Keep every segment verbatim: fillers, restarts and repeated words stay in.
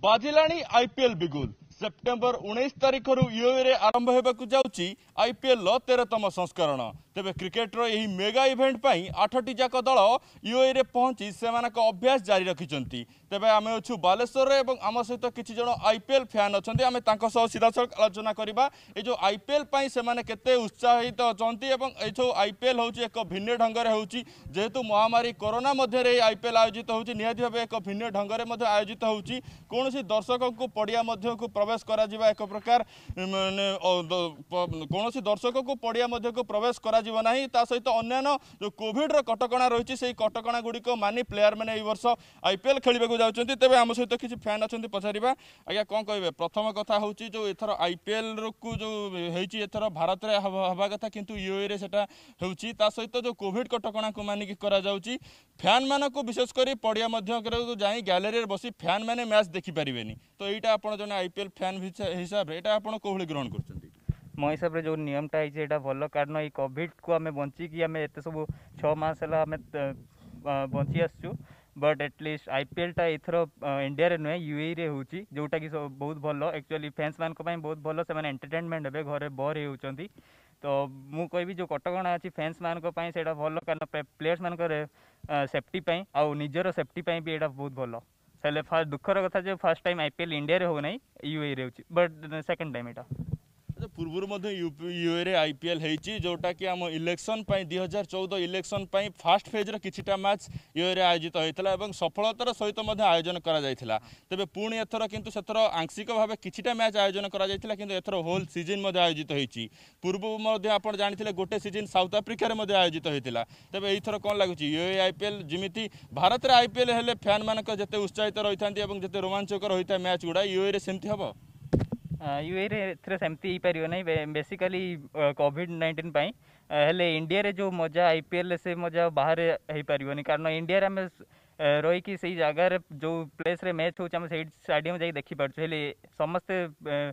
बाजिलाणी IPL बिगुल September उन्नीस तारिख यूए रे आरंभ होगा जाऊँगी आईपीएल तेरहतम संस्करण तेबे क्रिकेटर यही मेगा इवेंट पाई आठटी जाक दल यूए रे पहुंची सेमानक अभ्यास जारी रखिछंती। तेबे आमे अछु बालेश्वर रे एवं आम सहित किछि जण आईपीएल फैन अछंती आमे तांको सह सीधासख आलोचना करिबा ए जो आईपीएल पाई सेमाने केते उत्साहित अछंती एवं ए जो आईपीएल होउची एक भिन्न ढंगरे होउची जेहेतु महामारी कोरोना मध्य रे आईपीएल आयोजित होउची निहाती भाबे एक भिन्न ढंगरे मध्य आयोजित होउची कोनोसी दर्शक को पड़िया मध्य को प्रवेश करा जिबा एक प्रकार कोनोसी दर्शक को पड़िया मध्य को प्रवेश करा जिबा नाही ता सहित अन्यान्य जो कोविड रो कटकणा रहिछि सेही कटकणा गुडी को मानी प्लेयर माने ए वर्ष आईपीएल खेलिबा को जाउछंती। तेबे हम सहित किछि फैन अछंती पछारिबा आज्ञा कोन कहबे प्रथम कथा होउछि जो एथर आईपीएल को जो हेछि एथर भारत रे हबा कथा किंतु यूए रे सेटा होउछि ता सहित जो कोविड कटकणा को मानी कि करा जाउछि फैन माने को विशेष करी पड़िया मध्य करे जाई गैलरी रे बसी फैन माने मैच देखि परिबेनी तो एटा आपण जने आईपीएल फैन हिसाब रे एटा आपण कोहली ग्रहण करछंती। मो हिसाब से जो नियमटा है भल कारण ये कोविड को आम बंचिकी आम एत सब छः मास आम बंची आसचु बट एटलिस्ट आईपीएल टा एथर इंडिया रे नुहे यूए रे होउची जोटा कि बहुत भल एक्चुअली फैंस मान को बहुत भल से एंटरटेनमेंट हे घरे बोर होउचंती तो मु कहबी जो कटकणा अच्छी फैंस मान को सेटा भल कारण प्लेयर्स मान सेफ्टी आ निजर सेफ्टी भी एटा बहुत भल से फास्ट दुखर कथा जो फर्स्ट टाइम आईपीएल इंडिया रे हो नहीं यूए रे होउची बट सेकंड टाइम एटा पूर्व यूए रे आईपीएल होती जोटा कि आम इलेक्शन दुई हजार चौदह इलेक्शन फास्ट फेज किछिटा मैच यूए रे आयोजित होता और सफलतार सहित आयोजन करा जायथिला। तेबे पुणी एथर किंतु सेथर आंशिक भाव किछिटा मैच आयोजन करा जायथिला किंतु एथर होल सीजन आयोजित होती पूर्व आपण जानिथिले गोटे सीजन साउथ अफ्रिका रे आयोजित होता। तेबे एथर कौन लगुच यूए आईपीएल जमी भारत में आईपीएल हेले फैन मानक जेते उत्साहित रही था जेते रोमांचकर होता है मैच गुड़ा यूए रे सेमती हम यूए रे सेमती हो पार नहीं बेसिकली कोविड नाइंटीन पाई हेले इंडिया रे जो मजा आईपीएल से मजा बाहर हो पारनी कारण इंडिया रे आम रहीकि से जगार जो प्लेस रे मैच होम से स्टाडियम जाई देखी पार्छ हेले समस्ते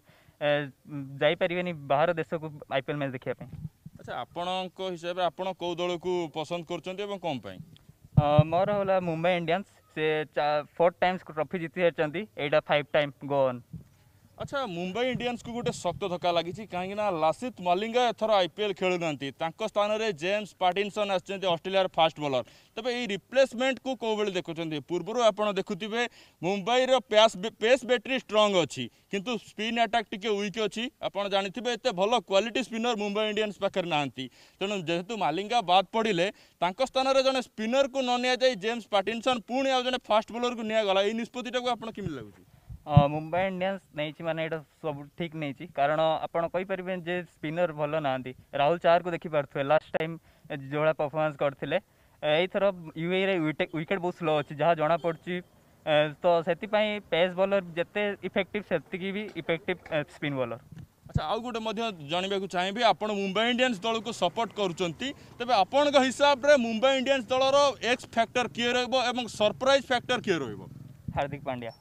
जाई पारिबेनी बाहर देश को आईपीएल मैच देखिया पे। अच्छा आपण को हिसाब रे आपण को दल को पसंद करछन्ती एवं कोन पाई मोर होला मुंबई इंडियंस से फोर टाइम्स ट्रॉफी जीति हेचंती एटा फाइव टाइम गो ऑन। अच्छा मुंबई इंडियंस को गोटे शक्त धक्का लगी कहीं लासित मलिंगा एथर आईपीएल खेलु नांती तांको स्थान रे जेम्स पार्टिनसन आछन्ती ऑस्ट्रेलिया फास्ट बॉलर तबे ई रिप्लेसमेंट को को बेले देखुछन्ती पूर्वरु आपण देखुथिबे मुंबई रो पेस पेस बैटरी स्ट्रांग अछि किंतु स्पिन अटैक टिके वीक अछि आपण जानिथिबे एते भलो क्वालिटी स्पिनर मुंबई इंडियंस पाखर नांती तेणु जेहेतु मालिंगा बाद पड़िले तांको स्थान रे जने स्पिनर को न निया जाय जेम्स पार्टिनसन पुणी आ जने फास्ट बॉलर को निया गला ई निष्पत्तिटा को आपण किमि लागुछि मुंबई इंडियंस नहीं माने एटा सब ठीक नहीं कारण आपड़ कहींपर जे स्पिनर भल ना राहुल चार को देखी पारे लास्ट टाइम जोड़ा परफॉर्मेंस करते यथर यूए रे विकेट बहुत स्लो अच्छी जहाँ जना पड़ी तो से पेस बॉलर जिते इफेक्टिव से भी इफेक्टिव स्पिन बॉलर। अच्छा आउ गोटे जानवा चाहिए आपण मुंबई इंडियंस दल को सपोर्ट करुँचे तेज आपण हिसाब से मुंबई इंडियंस दलर एक्स फैक्टर किए रही सरप्राइज फैक्टर किए रही हार्दिक पांड्या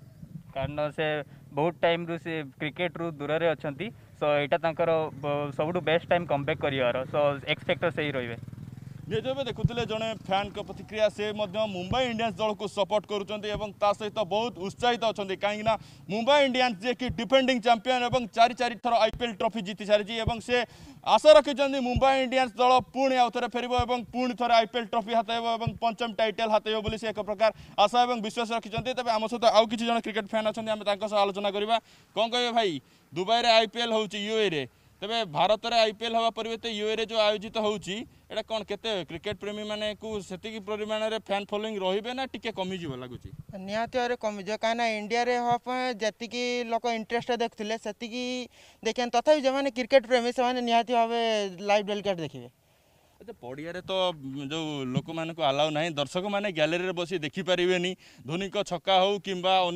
कारण से बहुत टाइम रु से क्रिकेट रु दूर रे अछंती सो एटा तांकर सबुठु बेस्ट टाइम कमबैक करिवार सो एक्स फैक्टर से ही रहिबे। जे जो देखुले जड़े फैन को प्रतिक्रिया से मुंबई इंडियंस दल को सपोर्ट करुँच सहित बहुत उत्साहित अच्छा कहीं मुंबई इंडियंस जे कि डिफेंडिंग चैंपियन और चारि चारि थर आईपीएल ट्रॉफी जीति सारी से आशा रखिंट मुंबई इंडियंस दल पुणी आउ थे फेर और पुणी थर आईपीएल ट्रॉफी हाथेब और पंचम टाइटल हाथेब से एक प्रकार आशा और विश्वास रखिंट तेज आम सहित आउ कि जन क्रिकेट फैन अच्छा आलोचना करवा कौन कहे भाई दुबई रे आईपीएल हो यूए रे तेरे भारत में आईपीएल हवा परिवर्ते यूए रे जो आयोजित होउची एटा कौन केते क्रिकेट प्रेमी माने को सेतिकी परिमाण रे फैन फॉलोइंग रहिबे ना टिके कमी जीव लागुची निहाती भाव कमी जो कहीं इंडिया रे हवा जतिकी लोक इंटरेस्ट देखते सेतिकी देखें तथापि जो मैंने क्रिकेट प्रेमी से निहाती भाव लाइव टेलीकास्ट देखिए। अच्छा पड़िया तो जो लोक मान को अलाउ ना दर्शक मैंने गैलरी रे बसी देखिपारे धोनी को छक्का हो कि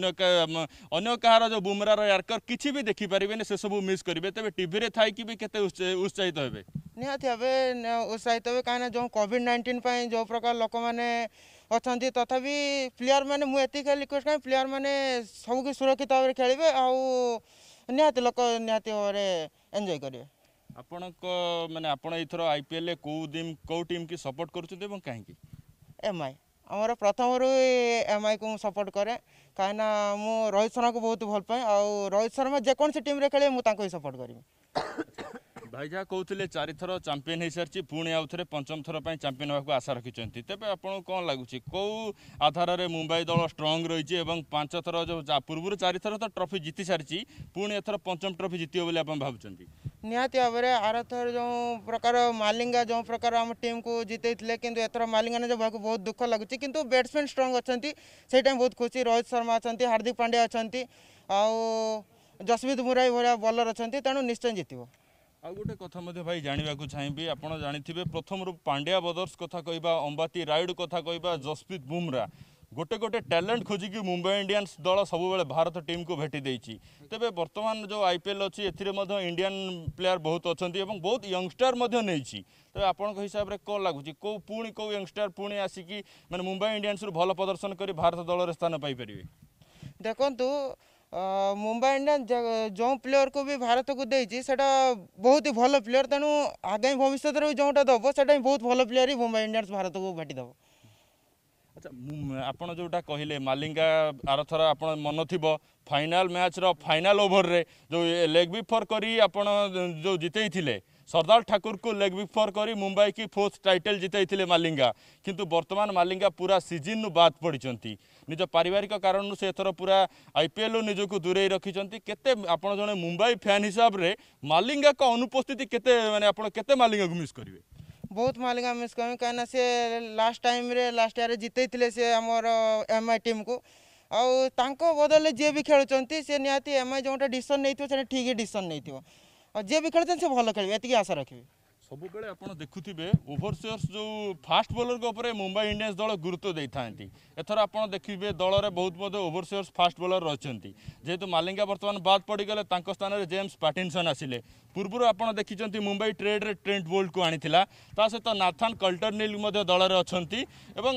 अन्य कहार जो बुमरार यार्कर किसी भी देखिपारे से सब मिस करेंगे तेज टीवी रे थाई कि भी केते उत्साहित हे निहाती भाव उत्साहित हे कहीं जो कोविड नाइंटीन जो प्रकार लोक मैंने अच्छा तथापि प्लेयर मैंने मुझे रिक्वेस्ट करें प्लेयर मैंने सबको सुरक्षित भाव में खेलेंगे आउ निहाती लोक निहाती भाव एंजॉय करेंगे। आपण को माने आपण इथर आईपीएल को टीम को टीम की सपोर्ट करूछते एवं काहे की एमआई आमर प्रथम एम आई को सपोर्ट करे कहीं मु रोहित शर्मा को बहुत भल पाए और रोहित शर्मा जेकोसी टीम रे खेले मुझे सपोर्ट करी भाई जहाँ कहते चार थर चैंपियन हो सारी पुणी आउ थे पंचम थर पर चैंपियन होगा आशा रखिंट तेज आपको कौन लगुच कौ आधार में मुंबई दल स्ट्रंग रही पांच थर जो पूर्व चार थर तो ट्रॉफी जीति सारी पुणी एथर पंचम ट्रॉफी जीतियो बोली आप भावुं निहाती भाव में आर थर जो प्रकार मालिंगा जो प्रकार आम टीम को जीते कि एथर मालिंगा ने जो बहुत दुख लगुच कि बैट्समैन स्ट्रंग अच्छा से टाइम बहुत खुशी रोहित शर्मा अच्छा हार्दिक पांड्या अच्छा आउ जसप्रीत बुमराह भाया बॉलर अच्छा तेणु निश्चय जीत आउ गोटे कथा भाई जानवा चाहिए आपड़ जानी प्रथम पांड्या ब्रदर्स कथा कहवा अंबाती रायुड कथा कहवा जसप्रीत बुमराह गोटे गोटे टैलेंट खोजिकी मुंबई इंडियंस दल सब भारत टीम को भेटी देती तेरे बर्तमान जो आईपीएल अच्छी इंडियन प्लेयर बहुत अच्छा बहुत यंगस्टर नहीं तेज आपण हिसाब से कौन लगुच कौ पुणी कौ यंगस्टर पुणी आसिकी मैंने मुंबई इंडियंस भल प्रदर्शन कर भारत दल में स्थान पाइपर देखु मुंबई इंडियंस जो प्लेयर को भी भारत को देती बहुत ही भल प्लेयर तेणु आगामी भविष्य में जोटा दब से बहुत भल प्लेयर ही मुंबई इंडियंस भारत को भेटी दब अच्छा आपड़ जोटा कहले मालिंगा आरथर आप मन थी फाइनाल मैच रो फाइनाल ओवर रे जो लेग विफर करी आपण जो जिते थे सरदार ठाकुर को लेग विफर करी मुंबई की फोर्थ टाइटल जिते मालिंगा किंतु वर्तमान मालिंगा पूरा सीजन बाद पड़ती निज पारिवारिक कारण से एथर पूरा आईपीएल निजक दूरे रखिंट केते आपण जने मुंबई फैन हिसाब रे मालिंगा का अनुपस्थिति केते माने आपण केते मालिंगा को मिस करिवे बहुत मालिका मिस करें कहीं से लास्ट टाइम रे लास्ट ईयर जीते थे से आमर एम आई टीम को आउ तांको बदले जी भी खेलुंट से निहाती एम आई जोटा डिसीजन नहीं से ठीक डिसीजन नहीं जी भी खेलते से भल खेल ये आशा रखिए सब बेले आप देखुवे ओभरसीयर्स जो फास्ट बॉलर के ऊपर मुंबई इंडियंस दल गुरुत्व दे था एथर आप देखिए दल में बहुत ओभरसीयर्स फास्ट बॉलर अच्छा जेहेतु मालिंगा बर्तमान बाद पड़गले स्थान में जेम्स पैटिनसन आसिले पूर्व आप देखिं मुंबई ट्रेड रे ट्रेंट बोल्ट को आनी सहित नाथान कल्टरनील दल में अच्छा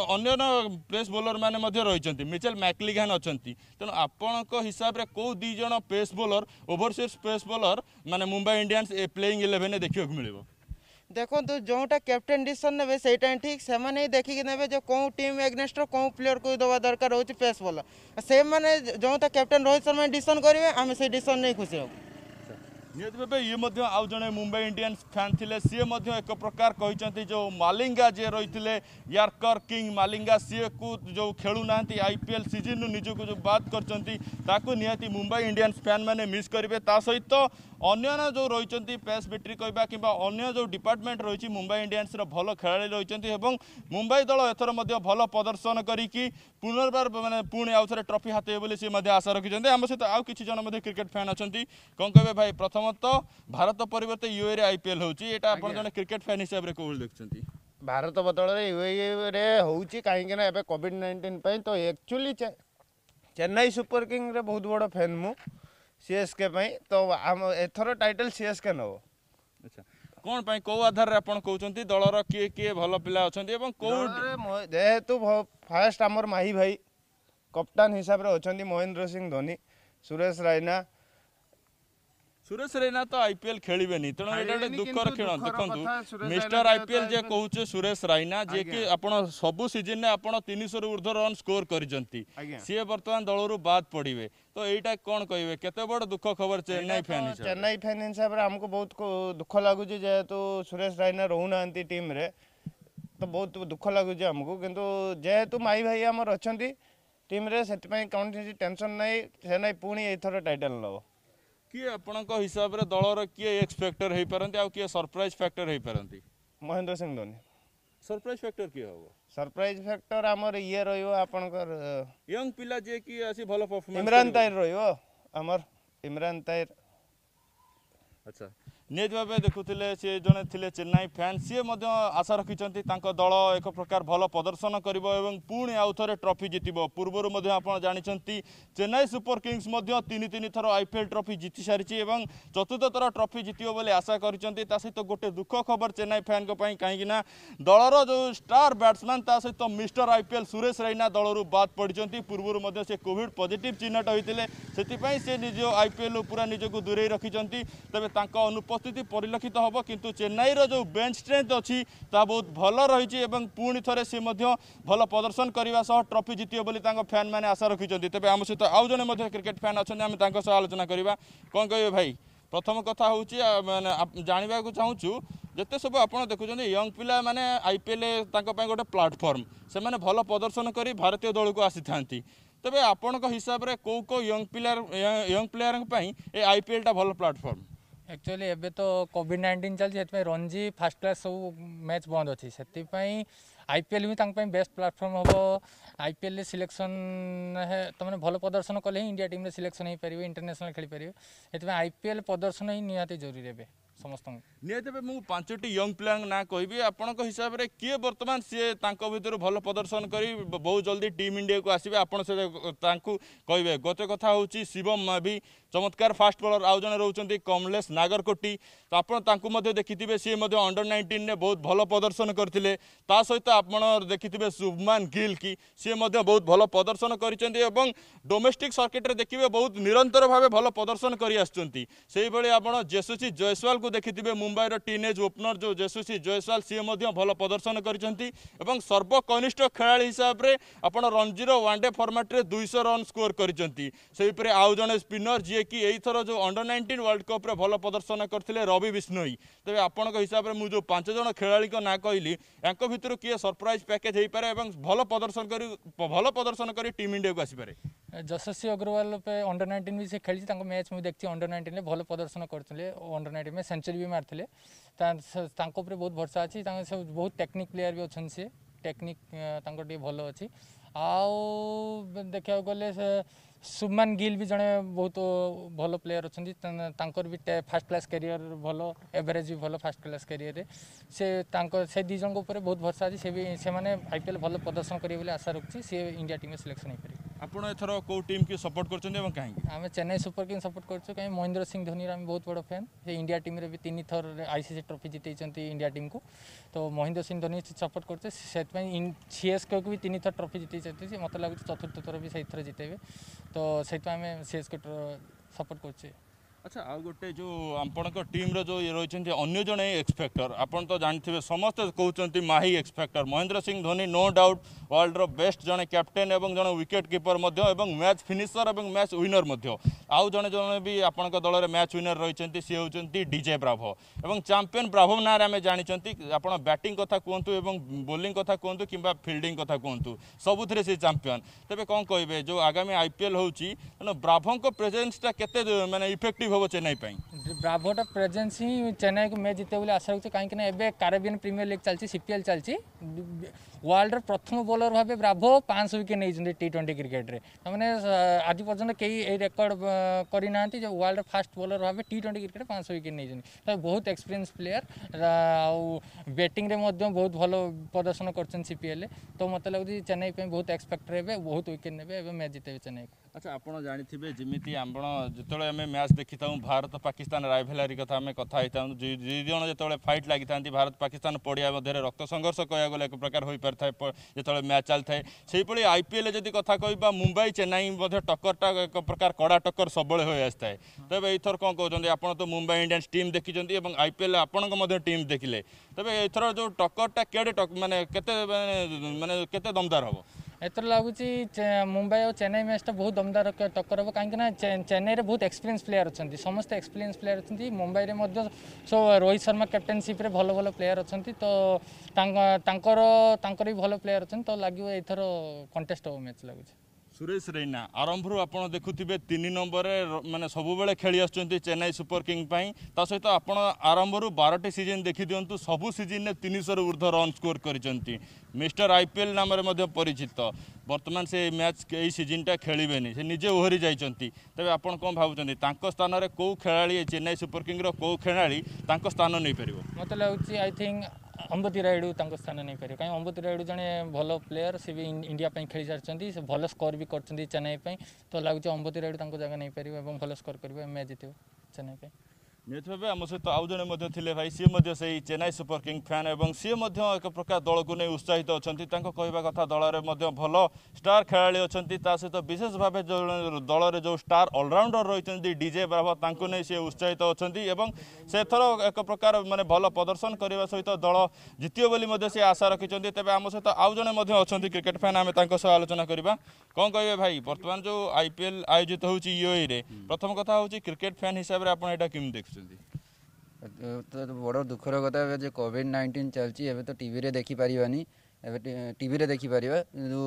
आउ पेस बॉलर मैंने रही मिचेल मैक्लिगान अच्छा तेणु आपण हिसाब से कौ दीज pace bowler overseas pace bowler माने मुंबई इंडियंस ए प्लेइंग इलेवेन देखा मिले देखो जोटा कैप्टेन डिसीजन ने से ठीक से ही देखिकी ने जो कौन टीम एग्नेस्ट कौन प्लेयर को दवा दरकार हो पेस बॉलर से मैंने जो कैप्टेन रोहित शर्मा डिसीजन करेंगे आम से डिसीजन नहीं खुशी हो निहत भाव ये आउ जड़े मुंबई इंडियंस फैन थे सी एक प्रकार कहते जो मालिंगा जी रही यार्कर किंग मालिंगा सी को जो खेलुना आईपीएल सीजन निजक जो बात कर निहाती मुंबई इंडियंस फैन मैंने मिस करेंगे सहित अन्य जो रही पेस बैटरी कहवा कि अन्य जो डिपार्टमेंट रही मुंबई इंडियंस भल खेला रही मुंबई दल एथर भल प्रदर्शन करी पुनर्बार मैंने पुणी आउ थे ट्रॉफी हाथे बोली सी आशा रखिंट आम सहित आउ कि जन क्रिकेट फैन अच्छा कौन कहे भाई प्रथमत भारत परिवर्ते यूए रे आईपीएल होची एटा आपण जने क्रिकेट फैन हिसाब रे कोल देखछंती भारत बदल रे यूए रे होची काहे के ना एबे कोविड नाइंटीन पई तो एक्चुअली चेन्नई सुपर किंग रे बहुत बड़ फैन मु सीएसके पई तो हम एथरो टाइटल सीएसके नो अच्छा कोन पई को आधार रे आपण कहउचंती दल रो के के भलो पिला अछंती एवं को जेहेतु फर्स्ट हमर माही भाई कप्तान हिसाब रे अछंती महेंद्र सिंह धोनी सुरेश रैना सुरेश रैना तो आईपीएल खेलिबे नी तेणु एटा दुखर खेल देखंतु मिस्टर आईपीएल जे कहउचे सुरेश रैना जे कि आपण सब सीजन ने आपण तीन सौ रु ऊर्ध्व रन स्कोर करिसंती सी वर्तमान दलरू बाद पड़िबे तो एटा कोन कहबे केते बड़ दुख खबर चेन्नई फैन हिसाब चेन्नई फैन हिसाब रे हमको बहुत दुख लागुची जेहेतु सुरेश रैना रहउनांती टीम रे तो बहुत दुख लगुच आमको किंतु जेहेतु माई भाई आमर अच्छा टीम रे से कौन टेंशन नहीं से नहीं पुणी एथर टाइटल नब किए आपण हिसाब से दलर किए एक्स फैक्टर हो पारती आ किए सरप्राइज फैक्टर हो पारती महेंद्र सिंह धोनी सरप्राइज फैक्टर किए हम सरप्राइज फैक्टर आमर ये रपणकर यंग पिला जे कि आसी भल परफॉर्मेंस इमरान ताहिर रमर इमरान ताहिर अच्छा निहत भाव देखुले सी जड़े थे चेन्नई फैन सी आशा रखिंट दल एक प्रकार भल प्रदर्शन कर पुणी आउ थे ट्रॉफी जितब पूर्वर आप जानते चेन्नई सुपर किंग्स तीन तीन थर आईपीएल ट्रॉफी जीति सारी चतुर्थ थर ट्रॉफी जितब बोली आशा कर सहित गोटे दुख खबर चेन्नई फैन कहीं दलर जो स्टार बैट्समैन सहित मिस्टर आईपीएल सुरेश रैना दलू बाद पड़ते पूर्वर से कोविड पॉजिटिव चिन्हट होते से निज आईपीएल पूरा निजक दूरे रखिंट तेज अनुप उपस्थिति परिलक्षित हम किंतु चेन्नई रो जो बेंच स्ट्रेंथ अच्छी ता बहुत भल रही पुणी थे सी भल प्रदर्शन करने सह ट्रॉफी जितियो बोली फैन मैंने आशा रखिंट तेज आम सहित आउ जड़े क्रिकेट फैन अच्छा आम सह आलोचना करवा कौन कहे भाई प्रथम कथा हूँ मैंने जानवा चाहूँ जिते सब आप देखुं यंग पिला माने आईपीएल गोटे प्लाटफर्म से मैंने भल प्रदर्शन कर भारतीय दल को आसी था तेरे आपण हिसाब से कौ कौ यंग प्लेयर यंग प्लेयर ये आईपीएल टा भल प्लाटफर्म एक्चुअली एबे तो कोविड नाइंटीन चलती से रणजी फास्ट क्लास सब मैच बंद अच्छी से आईपीएल भी तंग बेस्ट प्लेटफॉर्म हम आईपीएल सिलेक्शन है तो मैंने भल प्रदर्शन कले ही इंडिया टीम रे सिलेक्शन हो पारे इंटरनेशनल खेली पारे से आईपीएल प्रदर्शन ही निहाती जरूरी है समस्त निहत मुझे पांचटी यंग प्लेयर ना कहि आपण हिसाब से किए बर्तमान सी भर भल प्रदर्शन कर बहुत जल्दी टीम इंडिया को आसवे आप कहे गोटे कथा हूँ शिवम भी चमत्कार फास्ट बॉलर आउ जड़े रोचे कमलेश नागरकोटी तो आपड़ देखिथे सी अंडर नाइंटीन ने बहुत भल प्रदर्शन करते सहित आप देखिथे शुभमान गिल की सी बहुत भल प्रदर्शन कर डोमेस्टिक सर्किट देखिए बहुत निरंतर भाव भल प्रदर्शन कर जेसुसी जयसवाल को देखिथे मुंबई टीनेज ओपनर जो जेसुसी जयसवाल सी भल प्रदर्शन कर सर्वकनिष्ठ खेला हिसाब से आप रणजीर वनडे फर्माट में दुईश रन स्कोर कर आउ जड़े स्पिनर जी कि यही थर जो अंडर नाइंटीन वर्ल्ड कप रे भल प्रदर्शन करते रवि बिश्नोई तेज आपण हिसाब से मुझे पांच जन खेला ना कहली या भितर किए सरप्राइज पैकेज हो पारे भल प्रदर्शन कर भल प्रदर्शन कर टीम इंडिया को आसपे यशस्वी अग्रवाल पे अंडर नाइंटीन भी से खेली मैच मुझे देखी अंडर नाइंटीन में भल प्रदर्शन करते अंडर नाइंटीन में सेंचुरी भी मारते बहुत भरसा अच्छी बहुत टेक्निक प्लेयर भी अच्छे सी टेक्निक भल अच्छी आउ देखा गले शुभमान गिल भी जड़े बहुत भल प्लेयर अच्छा भी फास्ट क्लास कैरियर भल एवरेज भी भल फास्ट क्लास कैरियर से से दी जन बहुत भरसा अच्छी से भी से आईपीएल भल प्रदर्शन करेंगे आशा रखुच्छी सी इंडिया टीम में सिलेक्शन हो पारे आपण एथर को टीम की सपोर्ट करछन कहीं आम चेन्नई सुपर किंग सपोर्ट कर कहीं महेंद्र सिंह धोनी आम बहुत बड़ फैन से इंडिया टीम रे भी तीन थर आईसीसी ट्रॉफी जीते इंडिया टीम को तो महेंद्र सिंह धोनी सपोर्ट करते सीएसके को भी तीन थर ट्रॉफी जीते मत लगुच चतुर्थ थर भी से थर जितेबे तो से सीएसके सपोर्ट कर अच्छा आ गोटे जो आपण टीम रो जो रही अन्य जड़े एक्सपेक्टर आपन तो जानते समस्त कहते माही एक्सपेक्टर Mahendra Singh Dhoni no doubt world रो बेस्ट जड़े कैप्टेन एवं जड़े विकेट कीपर मैच फिनिशर और मैच विनर आउ जड़े जड़े भी आपण दल में मैच विनर रही सी होती डीजे ब्राभो एवं चैंपियन ब्राभो ना आम जानते आप बैटिंग कथा कहतु बोलिंग कथा कहतु कि फिल्डिंग कथा कहतु सबुथ सी चैंपियन तेज कौन कहे जो आगामी आईपीएल होची ब्राभो प्रेजेंसटा केते माने इफेक्टिव हम चेन्नई ब्राभोटा प्रेजेंस ही चेन्नई को मैच जीते बोले आशा रखुच्छे कहीं एबे कैरेबियन प्रीमियर लीग चलती सीपीएल चलती वर्ल्ड प्रथम बॉलर भाव ब्राभो पाँच विकेट नहीं टी ट्वेंटी क्रिकेट रे मैंने आज पर्यटन कई रेकर्ड करना जो वर्ल्ड फास्ट बॉलर भाव टी ट्वेंटी क्रिकेट पाँच विकेट नहीं तो बहुत एक्सपीरियंस प्लेयर आउ बैटिंग रे बहुत भल प्रदर्शन कर सीपीएल तो मत लगुच चेन्नई बहुत एक्सपेक्ट रे बहुत विकेट ने मैच जीते चेन्नई को अच्छा आप जानते जमी आप जो आम मैच देखी था भारत पाकिस्तान राइभेलारी कथा आम कथा दुई जन जो फाइट लगी था भारत पाकिस्तान पड़िया मध्य रक्त संघर्ष कह गले एक प्रकार हो पार था जो मैच चल थाए से आईपीएल जदि कथा कह मुंबई चेन्नई टक्करटा एक प्रकार कड़ा टक्कर सब हो आए तेज एथर कौन कहते आप तो मुंबई इंडियंस टीम देखी आईपीएल आपण टीम देखिले तेज एथर जो टक्करटा केड़े माने केते माने केते दमदार हम एथर लगुच मुंबई और चेन्नई मैचटा बहुत दमदार टक्कर हम कहीं चेन्नई रे बहुत एक्सपीरियंस प्लेयर अच्छा समस्त एक्सपीरियंस प्लेयर अच्छा मुंबई में सो रोहित शर्मा कैप्टेनशिप रे भल भल प्लेयर अच्छा तो तांकर भी भल प्लेयर अच्छा तो लगे एथर कंटेस्ट हो मैच लगुच सुरेश रैना आरंभ आप देखुवे तीन नंबर माने सब बेले खेली आसुँच चेन्नई सुपर किंग ता सहित आप आरंभ बारटी सीजन देखी दिंतु सबू सीजन में तीन सौ ऊर्ध रन स्कोर कर मिस्टर आईपीएल नाम परिचित बर्तमान से मैच यही सीजनटा खेलेनि से निजे ओहरी जाइंट तेज आप कौन भावुं स्थान में कौ खेला चेन्नई सुपर किंग रो खेलाड़ी स्थान नहीं पार मत लगुच आई थिंक अंबती रायडू स्थान नहीं पारे कहीं अंबती रायडू जड़े भल प्लेयर सी भी इंडिया खेली सारी से भल स्कोर भी कर चेन्नई तो लगुच अंबती रायडू जगह नहीं पार भल स्कोर कर मैच जीत चेन्नई। निहत भाव आम सहित आउ जड़े थे भाई सी से चेन्नई सुपर किंग फैन और सी एक प्रकार दल को नहीं उत्साहित अच्छा कहवा कथा दल में भल स्टार खेला अच्छा सहित विशेष भाव जो दल में जो स्टार अलराउंडर रही डीजे ब्राभो तांको नहीं सी उत्साहित अच्छा से थर एक प्रकार माने भल प्रदर्शन करने सहित दल जितियो बोली सी आशा रखिंट तेज आम सहित आउ जड़े अच्छा क्रिकेट फैन आम सह आलोचना करवा कौन कहे भाई बर्तमान जो आईपीएल आयोजित होची यूएई रे प्रथम कथा होची क्रिकेट फैन हिसाब से आपन एटा किम देखछन्ती तो बड़ दुखर कथा जो कोविड नाइंटीन चलती है तो टीवी रे देखी पारिबानी एबे टीवी रे देखी पारिबा जो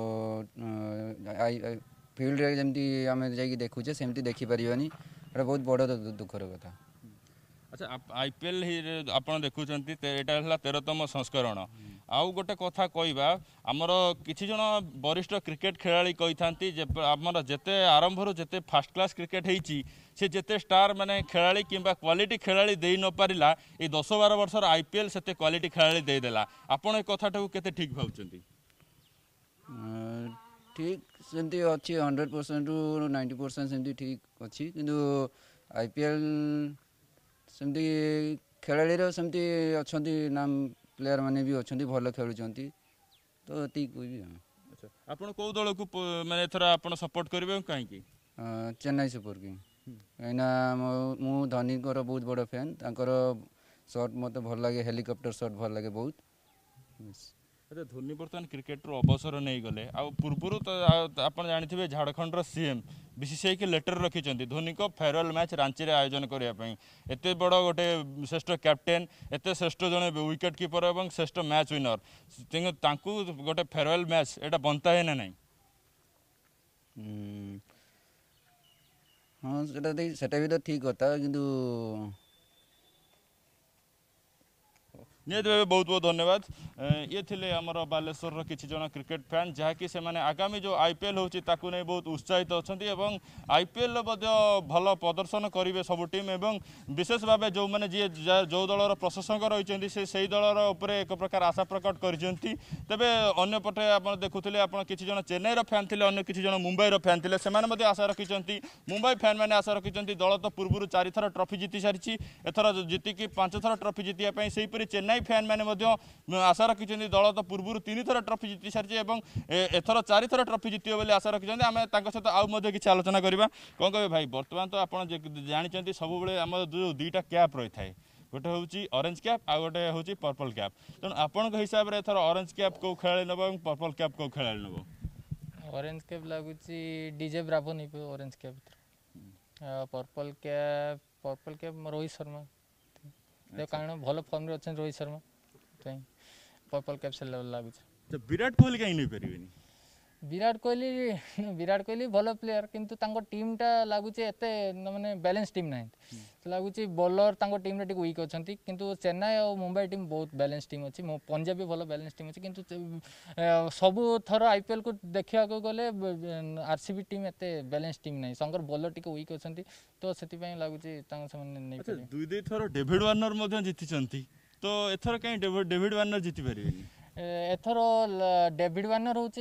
फील्ड रे जेमती आमे जाई देखुचे सेमती देखी पारिबानी एटा बहुत बड़ दुखर कथा। अच्छा आईपीएल आपन देखुचंती एटा हला तेरहतम संस्करण आउ गोटे कथा कहवा आमर किछि जन वरिष्ठ क्रिकेट खेलाड़ी कही थांती जे आमर जेते आरंभ रु जेते फास्ट क्लास क्रिकेट हेची से जेते स्टार माने खेलाड़ी किंबा क्वालिटी खेलाड़ी देई न पारिला ए दस बारह वर्षर आईपीएल सेते क्वालिटी खेलाड़ी देई देला आपन ए कथाटा केते ठीक भाउचंती ठीक सेमती अछि हंड्रेड परसेंट रु नाइंटी परसेंट सेमती ठीक अछि किंतु आईपीएल सेमती खेलाड़ी सेमती अछंती नाम प्लेयर माने भी अच्छा भल खेलुंट तो ठीक कोई अच्छा आपन को दल को माने एथरा आपन सपोर्ट करबे काहे की चेन्नई सुपर किंग कहीं मु धोनी को बहुत बड़ फैन तांकर शॉट मत भल लगे हेलिकॉप्टर शॉट भल लगे बहुत। अच्छा धोनी बर्तमान क्रिकेट रो अवसर नहीं गले आ पूर्व तो आप जानी झारखंड सीएम बीसीसीआई के लेटर रखिंट धोनी को फेयरवेल मैच रांची रे आयोजन करने एत बड़ गोटे श्रेष्ठ कैप्टेन एत श्रेष्ठ जड़े विकेट कीपर और श्रेष्ठ मैच विनर तांकु गोटे फेयरवेल मैच एटा बनता है ना नहीं हाँ सेटा भी तो ठीक होता किंतु निहत भाव बहुत बहुत धन्यवाद ये थे आमर बालेश्वर किसी जन क्रिकेट फैन जहाँकि से आगामी जो आईपीएल होची ताकू नहीं बहुत उत्साहित अच्छा आईपीएल भल प्रदर्शन करेंगे सब टीम एवं विशेष भाव जो मैंने जी जो दलर प्रशासक रही से सही दलर उपर एक प्रकार आशा प्रकट करते अंपटे आप देखुले आप किसी जन चेन्नईर फैन थे अन्य किसी जन मुंबईर फैन थे से आशा रखिंट मुंबई फैन मैंने आशा रखिंट दल तो पूर्व चार थर ट्रॉफी जीति सारी एथर जीतिकी पांच थर ट्रॉफी जीतियापी सेहीपरि चेन्नई फैन मैंने आशा रखिंट दल तो पूर्व तीन थर ट्रॉफी जीति सारी एथर चार थर ट्रॉफी जीतियो बोली आशा रखिंट आम सहित आउ किसी आलोचना करवा कौन कहे भाई बर्तमान तो आप जानते सब आम जो दुईटा कैप रही है गोटे हूँ ऑरेंज कैप आ गोटे हूँ पर्पल कैप तेणु आपण हिसाब से एथर ऑरेंज कैप को खेला नब और पर्पल कैप को खेला नब ऑरेंज कैप लगुच डीजे ब्रावो नहीं orange cap purple cap purple cap Rohit Sharma कारण भल फॉर्म रे अच्छे रोहित शर्मा पर्पल कैप से लगुच विराट कोहली कहीं नहीं पारे विराट कोहली विराट कोहली भल प्लेयर किंतु तांको टीम टा लागुचे एते माने बैलेंस टीम नहीं तो लागुचे बॉलर तांको टीम रे टिक वीक अछंती किंतु चेन्नई और मुंबई टीम बहुत बैलेंस टीम अछि पंजाब भी भल बैलेंस टीम अछि किंतु सब थर आईपीएल को देखिया को गले आरसीबी टीम एते बैलेंस टीम नहीं संगर बॉलर टिक वीक अछंती तो सेति पय लागुचे तांको समान नहीं पारे दुई दुई थर डेविड वार्नर मध्य जीतिचंती तो एथर कहीं डेविड वार्नर जीति पारिबेनी एथर डेविड वार्नर हूँ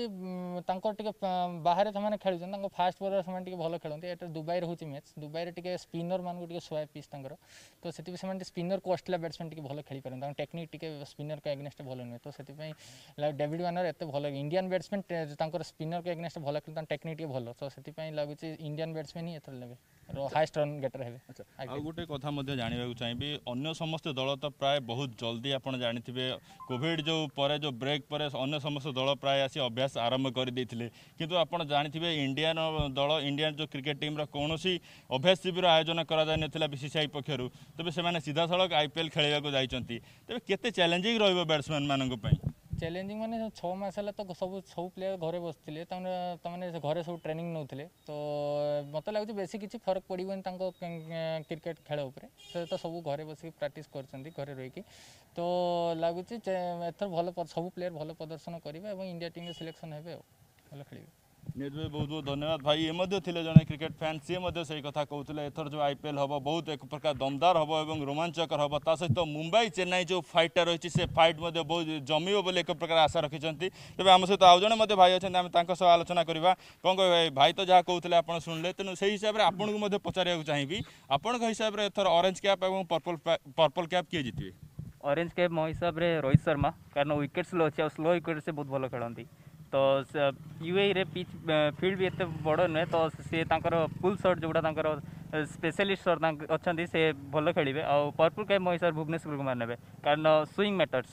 बाहर से खेलुन फास्ट बॉलर से भल खेलते दुबई हूँ मैच दुबई टे स्पिनर मान को सोया पीस तो से स्पिनर को ऑस्ट्रेलिया बैट्समैन टी भल खेली पारे टेक्निक टी स्पिनर को एगेन्स्ट भल नुहे तो से डेविड वार्नर एत भल इंडियन बैट्समैन स्पिनर को एगेन्स्ट भल खेल टेक्निक टी भल तो से लगुच इंडियन बैट्समैन ही एथर लेबे हाईएस्ट रन गेटर है। अच्छा गोटे कथा जानवा चाहिए अन्य समस्त दल तो प्राय बहुत जल्दी आप जानी कोविड जो पर जो ब्रेक पर अन्य समस्त दल प्राय आसी अभ्यास आरंभ कर देते किंतु आप जानी इंडियन दल इंडियन जो क्रिकेट टीम कौन अभ्यास शिविर आयोजन करा बीसीसीआई पक्षर तेज से सीधा सड़क आईपीएल खेलने जाइए तेज केते चैलेंजिंग रहिबो बैट्समैन मानक पई चैलेंजिंग माने छः मास है तो सब सब प्लेयर घरे बसते तमें घरे सब ट्रेनिंग नौले तो मत लगुच बेसी किसी फरक पड़ोन क्रिकेट खेल उपर से तो सब घरे बस प्रैक्टिस कर रही तो लगुच एथर भल सब प्लेयर भल प्रदर्शन करेंगे और इंडिया टीम सिलेक्शन हे भल खेल। नित भाई बहुत बहुत धन्यवाद भाई ये मध्य थिले जने क्रिकेट फैन सी मध्य सही कथा कहउतले एथर जो आईपीएल हबो बहुत एक प्रकार दमदार हबो एवं रोमांचकर हबो ता सहित मुंबई चेन्नई जो फाइटटा रही से फाइट मध्य बहुत जमिबो बोले एक प्रकार आशा रखिछंती तबे हम सहित आउ जने मध्य भाई अछन हम तांको सह आलोचना करबा कोन कह भाई भाई तो जहा कहउतले आपण सुनले तेनु सही हिसाब रे आपण को मध्य पचारिया चाहिबी आपण को हिसाब रे एथर ऑरेंज कैप एवं पर्पल पर्पल कैप के जीतबे ऑरेंज कैप मो हिसाब रे रोहित शर्मा कारण विकेट स्लो अच्छे और स्लो विकेट से बहुत भल खेलती तो यूएई रे पिच फील्ड भी एत बड़ नुहे तो सी पुल शॉट जोड़ा स्पेशलिस्ट शॉट अच्छा से भल खेलिए आ पर्पल कैप मो हिसाब भुवनेश्वर कुमार ने कारण स्विंग मैटर्स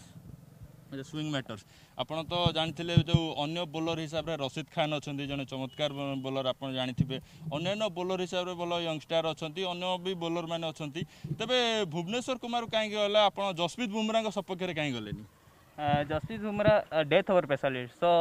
स्विंग मैटर्स आपड़ तो जानी जो अन्य बोलर हिसाब से रशीद खान अच्छा जड़े चमत्कार बोलर आप जानी अन्य बोलर हिसाब से भल यंगस्टार अच्छा अन्य भी बोलर मैंने अच्छा तेरे भुवनेश्वर कुमार कहीं गला आप जसप्रीत बुमराह सपक्ष कहीं गले Jasprit Bumrah death over specialist सो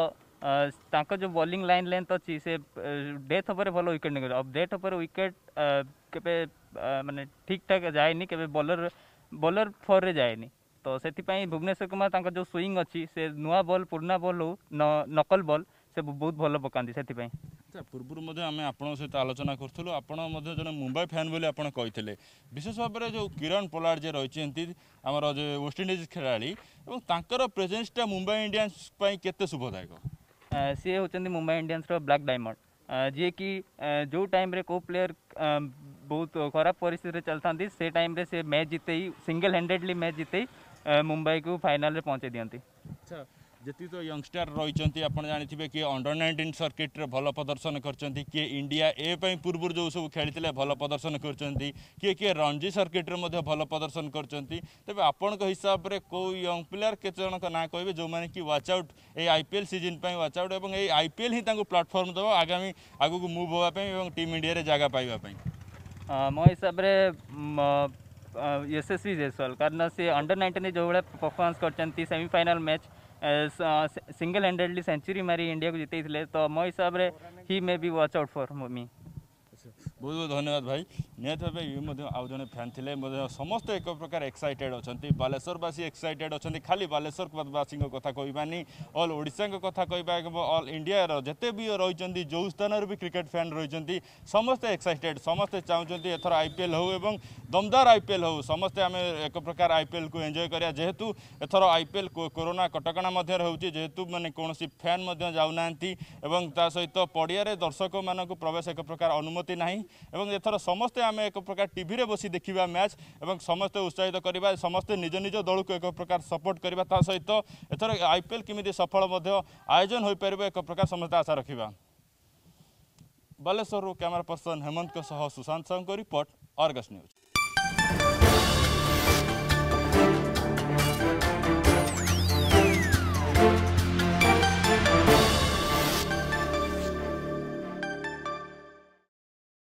तांको जो बॉलिंग लाइन लेंथ अच्छी से डेथ ओवर भल विकेट नहीं अब डेथ ओवर विकेट केबे माने ठीक ठाक जाए केबे बॉलर बॉलर फोर रे जाए तो से भुवनेश्वर कुमार तांको जो स्विंग अच्छी से नुआ बॉल पुराना बॉल हो नकल बॉल से बहुत भल पकाती से पूर्व आम आपण सहित आलोचना करूँ आपड़ जन मुंबई फैन बोली आप कही विशेष भाव में जो किरण पोलार्ड जे रही आमर जो वेस्टइंडिज खेलाड़ी और प्रेजेन्सटा मुंबई इंडियंस केते शुभदायक सी होती मुंबई इंडियंस ब्लैक डायमंड जी कि जो टाइम रे को प्लेयर बहुत खराब परिस्थिति चलता से टाइम रे से मैच जीते ही सिंगल हैंडेडली मैच जीते ही मुंबई को फाइनल रे पहुंचे दियंती अच्छा जी तो यंगस्टार रही आप जानी कि अंडर नाइंटीन सर्किट रे भल प्रदर्शन करछंती किए इंडिया ए पई पूर्व जो सब खेली भल प्रदर्शन करछंती किए किए रणजी सर्किट रे मध्य भल प्रदर्शन करछंती तबे आपण को हिसाब रे को यंग प्लेयर के जन का ना कहबे जो माने कि वाच आउट ए आईपीएल सीजन पई वाच आउट एवं ए आईपीएल ही तांको प्लेटफॉर्म दबो आगामी आगु को मूव होवा पई एवं टीम इंडिया रे जागा पाइबा पई मो हिसाब रे यशस्वी जायसवाल कारण से अंडर नाइंटीन जो भाया परफॉर्मेंस करछंती semifinal match single handedly century मारी इंडिया को जीते तो मो हिसाब रे ही may be watch out for me बहुत बहुत धन्यवाद भाई निहत भाव ये आउ जड़े फैन थे समस्त एक प्रकार एक्साइटेड अच्छा बालेश्वरवासी एक्साइटेड अच्छा खाली बालेश्वरवासी कथा कहबानी ऑल ओडिशा कथा कहबा ऑल इंडिया जिते भी रही जो स्थान भी क्रिकेट फैन रही समस्ते एक्साइटेड समस्ते चाहते एथर आईपीएल हो एवं दमदार आईपीएल हो समस्ते आम एक प्रकार आईपीएल को एंजॉय करिया जेहेतु एथर आईपीएल कोरोना कटकणा मध्य होची जेहेतु माने कोनोसी फैन मध्य जाउनांती एवं ता सहित पड़िया दर्शक मानक प्रवेश एक प्रकार अनुमति नहीं एवं एथर समस्ते आम एक प्रकार टीवी रे बसी देखिबा मैच एवं समस्ते उत्साहित करबा समस्ते निज निज दल को एक प्रकार सपोर्ट करबा ता सहित एथर आईपीएल किमिति सफल मध्य आयोजन होई परबे एक प्रकार समस्ते आशा रखिबा बालेश्वर कैमरा पर्सन हेमंत को सह सुशांत साहू को रिपोर्ट अर्गस न्यूज।